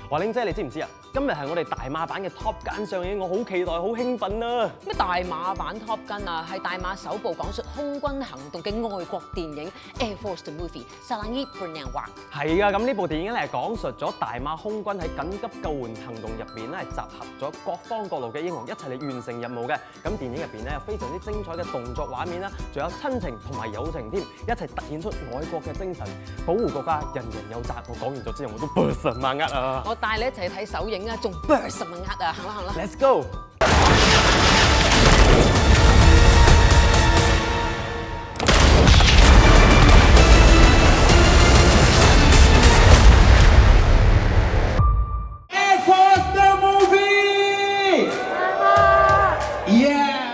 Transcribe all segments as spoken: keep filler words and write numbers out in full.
華玲姐，你知唔知啊？今日係我哋大馬版嘅 Top Gun 上映，我好期待，好興奮啊！ 咩大馬版 Top Gun 啊？係大馬首部講述空軍行動嘅外國電影 Air Force the Movie， Salangi Bernyawa。 係啊，咁呢部電影咧係講述咗大馬空軍喺緊急救援行動入邊咧係集合咗各方各路嘅英雄一齊嚟完成任務嘅。咁電影入邊咧有非常之精彩嘅動作畫面啦，仲有親情同埋友情添，一齊突顯出愛國嘅精神，保護國家，人人有責。我講完咗之後，我都 burst 萬厄啊！ 我帶你一齊去睇首映啊，仲 burst 萬厄啊！行啦行啦 ，Let's go！ Air Force the movie! Yeah!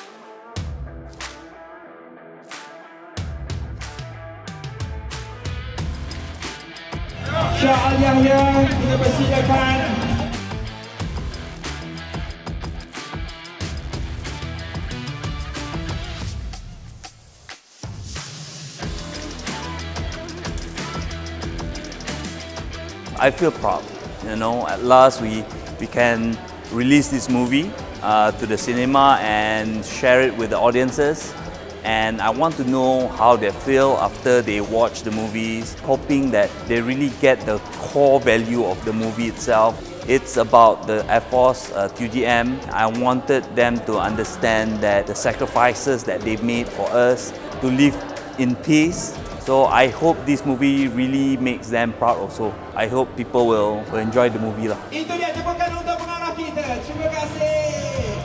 小亮亮，kita persilakan. I feel proud, you know, at last we, we can release this movie uh, to the cinema and share it with the audiences. And I want to know how they feel after they watch the movies, hoping that they really get the core value of the movie itself. It's about the Air Force, uh, T U G M. I wanted them to understand that the sacrifices that they made for us to live in peace. So I hope this movie really makes them proud also. I hope people will, will enjoy the movie lah. Itu dia tepukan untuk pengarah kita. Terima kasih.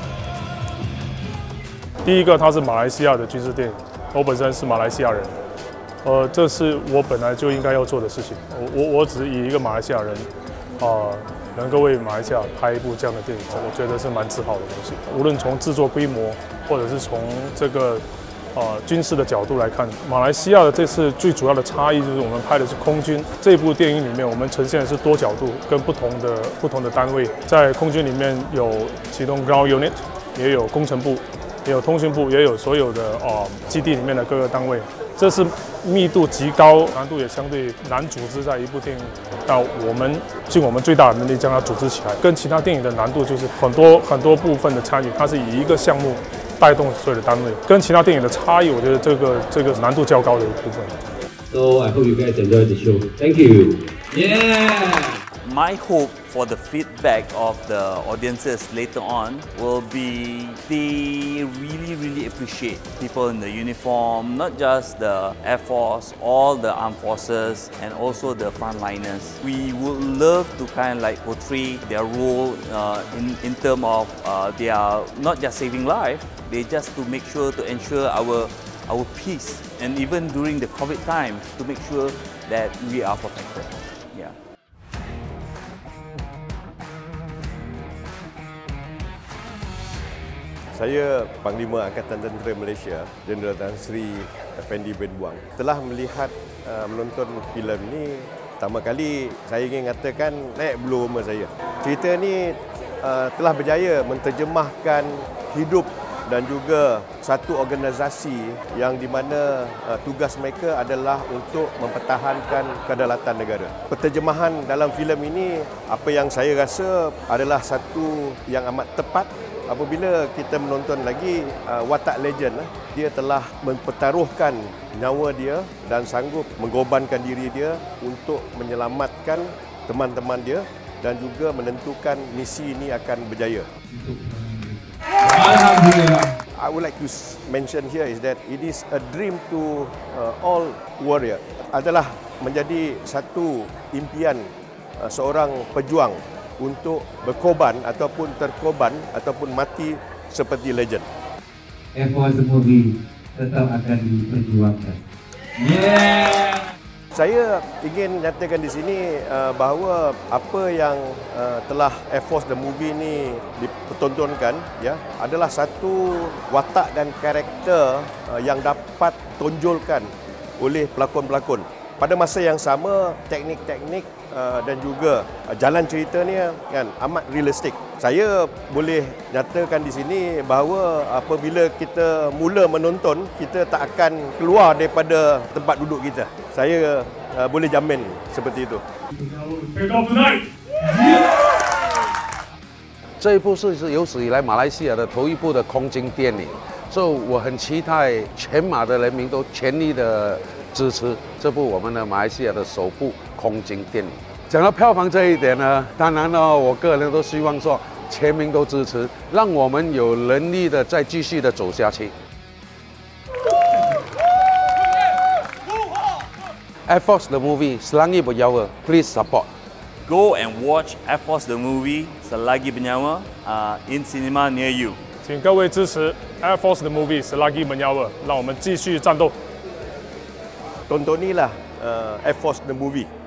第一个，它是马来西亚的军事电影，我本身是马来西亚人，呃，这是我本来就应该要做的事情。我我我只是以一个马来西亚人，啊、呃，能够为马来西亚拍一部这样的电影，我觉得是蛮自豪的东西。无论从制作规模，或者是从这个。 呃，军事的角度来看，马来西亚的这次最主要的差异就是我们拍的是空军。这部电影里面，我们呈现的是多角度跟不同的不同的单位。在空军里面有启动 ground unit， 也有工程部，也有通讯部，也有所有的呃基地里面的各个单位。这是密度极高，难度也相对难组织在一部电影。那我们尽我们最大的能力将它组织起来。跟其他电影的难度就是很多很多部分的参与，它是以一个项目 带动所有的单位，跟其他电影的差异，我觉得这个这个难度较高的一部分。 So I hope you guys enjoy the show. Thank you. Yeah. My hope for the feedback of the audiences later on will be they really, really appreciate people in the uniform, not just the Air Force, all the armed forces, and also the frontliners. We would love to kind of like portray their role uh, in, in terms of uh, they are not just saving life, they just to make sure to ensure our, our peace, and even during the COVID time, to make sure that we are protected. Yeah. Saya Panglima Angkatan Tentera Malaysia, Jeneral Tan Sri Effendi bin Buang. Setelah melihat uh, menonton filem ni, pertama kali saya ingin katakan naik bulu roma saya. Cerita ni uh, telah berjaya menterjemahkan hidup dan juga satu organisasi yang di mana uh, tugas mereka adalah untuk mempertahankan kedaulatan negara. Penterjemahan dalam filem ini, apa yang saya rasa adalah satu yang amat tepat. Apabila kita menonton lagi uh, watak legend, dia telah mempertaruhkan nyawa dia dan sanggup mengorbankan diri dia untuk menyelamatkan teman-teman dia dan juga menentukan misi ini akan berjaya. Alhamdulillah. I would like to mention here is that it is a dream to uh, all warrior. Adalah menjadi satu impian uh, seorang pejuang untuk berkorban ataupun terkorban ataupun mati seperti legend. Air Force the movie tetap akan diperjuangkan. Yeah. Saya ingin nyatakan di sini uh, bahawa apa yang uh, telah Air Force the movie ni dipertontonkan ya adalah satu watak dan karakter uh, yang dapat tonjolkan oleh pelakon-pelakon. Pada masa yang sama, teknik-teknik uh, dan juga uh, jalan cerita ni kan amat realistik. Saya boleh nyatakan di sini bahawa apabila kita mula menonton, kita tak akan keluar daripada tempat duduk kita. Saya uh, boleh jamin seperti itu. Take off tonight. 这一部是是有史以来马来西亚的头一部的空军电影，所以我很期待全马的人民都全力的支持这部我们的马来西亚的首部空军电影。讲到票房这一点呢，当然呢，我个人都希望说全民都支持，让我们有能力的再继续的走下去。Air Force the movie Selagi Bernyawa, please support. Go and watch Air Force the movie Selagi Bernyawa uh, in cinema near you. 请各位支持 Air Force 的 movie Selagi Bernyawa， 让我们继续战斗。 Tontonilah uh, Air Force the movie.